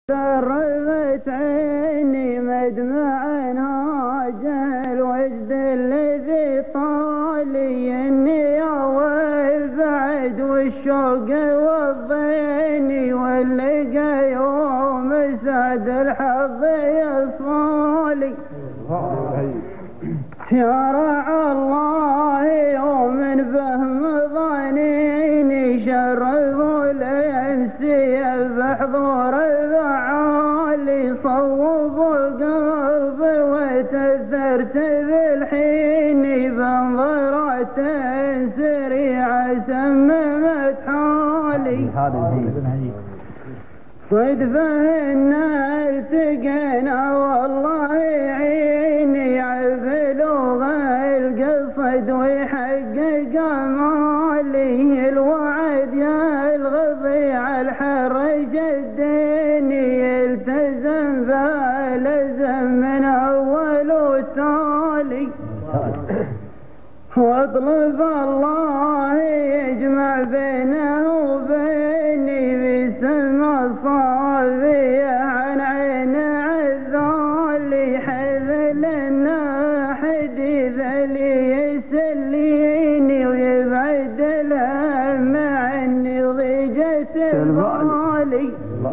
دربت عيني مدمع هاجل وجد الذي طالي النيا والبعد والشوق والضيني واللقى يوم سعد الحظ يصالي يا رعى الله يوم فهم ظنيني شرفوا الامسي بحضور الفعالي صوبوا القلب وتأثرت بالحين بنظرة سريعة سممت حالي صدفه ان التقينا والله يعيني عبلوغ القصد ويحقق مالي الوعد يا الغضيع الحرج الديني يلتزم فالزم من اول وتالي واطلب الله يجمع بينه وبيني بسمع صافية عن عين عذالي حذل الناحدي ذلي يسليني ويبعد الهم عني ضيجة البالي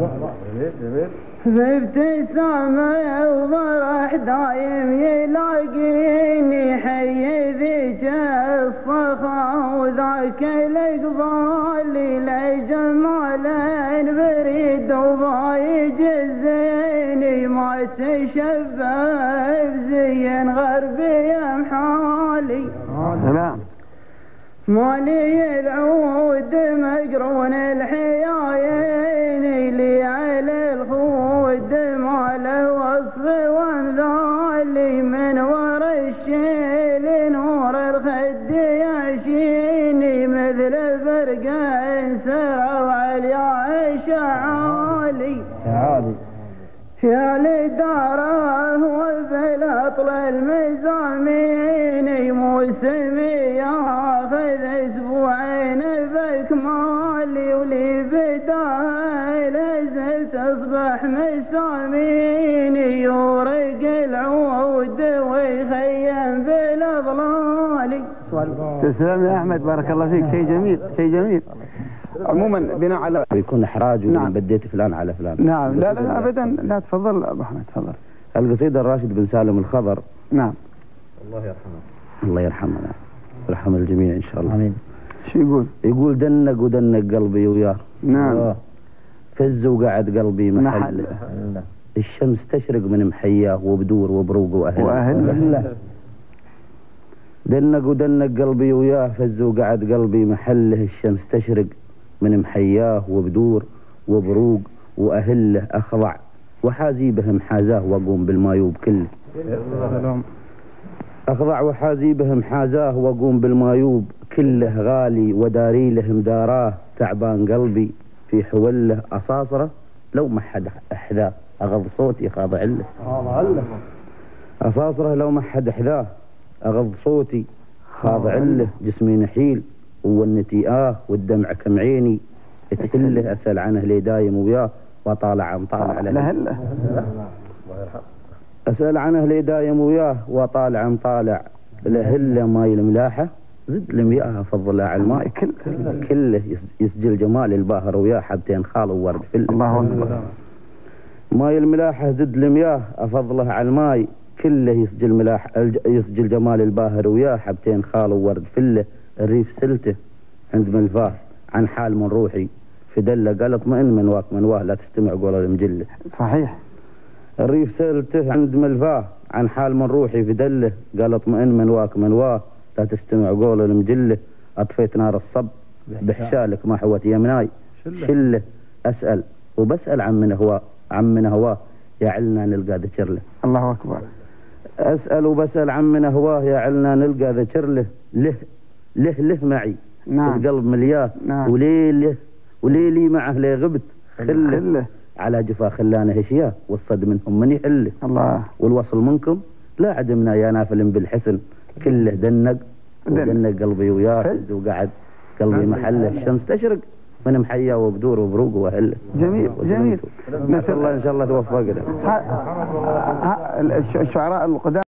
بابتسامة وفرح دايم يلاقيني حي ذيك الصخا وذاك الاقبالي لجمال بريد وبايج الزيني ما تشبه بزين غربي محالي مالي العود مقرون الحيايين لي على الخود مال وصف وامثالي من ورا الشيل نور الخد يعشيني مثل برق سرع وعليا شعالي يا لداره وبالأطل المزامين موسمي ياخذ اسبوعين بكمالي ولي بدايه لازل تصبح مساميني يورق العود ويخيم بالاظلال. تسلم يا احمد، بارك الله فيك. شيء جميل، شيء جميل. عموما بناء على يكون احراج نعم. بديت فلان على فلان. نعم لا لا ابدا، لا تفضل ابو احمد تفضل. القصيدة الراشد بن سالم الخضر. نعم. الله يرحمه. الله يرحمه نعم. يرحم الجميع ان شاء الله. امين. شو يقول؟ يقول دنق ودنق قلبي وياه. نعم. فز وقعد قلبي محل. الشمس تشرق من محياه وبدور وبروق واهله. دنق ودنق قلبي وياه فز وقعد قلبي محله. الشمس تشرق من محياه وبدور وبروق واهله. اخضع وحازيبهم حازاه واقوم بالمايوب كله. اخضع وحازيبهم حازاه واقوم بالمايوب كله. غالي وداري لهم داراه تعبان قلبي في حوله. اصاصره لو ما حد احذاه اغض صوتي خاضع له. اصاصره لو ما حد احذاه اغض صوتي خاضع له. جسمي نحيل والنتي والدمع كم عيني تهله. اسال عنه لي دايم وياه وطالع مطالع له. اسال عنه لي دايم وياه وطالع مطالع له. ماي الملاحه زد المياه افضلها على الماء كله. يسجل جمال الباهر وياه حبتين خال وورد فله. الله اكبر. ماي الملاحه زد المياه افضلها على الماي كله. يسجل جمال الباهر وياه حبتين خال وورد فله. الريف سلته عند ملفاه عن حال من روحي في دله. قال اطمئن من واك من واه لا تستمع قول المجله. صحيح. الريف سلته عند ملفاه عن حال من روحي في دله. قال اطمئن من واك من واه لا تستمع قول المجله. اطفيت نار الصب بحشالك ما حوت يمناي شله. اسال وبسال عن من هواه يا علنا نلقى ذكر له. الله اكبر. اسال وبسال عن من هواه يا علنا نلقى ذكر له. له معي. نعم. القلب ملياه. نعم. وليلي معه لي غبت خله. على جفا خلانه هشياه والصد منهم من يحله. الله. والوصل منكم لا عدمنا يا نافل بالحسن كله. دنق ودنق قلبي وياه وقعد قلبي محله. الشمس تشرق من محيا وبدور وبروق واهله. جميل جميل. نسال الله ان شاء الله توفقنا. الشعراء القدامى